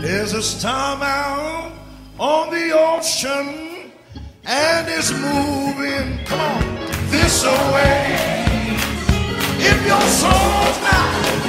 There's a storm out on the ocean, and it's moving, come on, this away. If your soul's not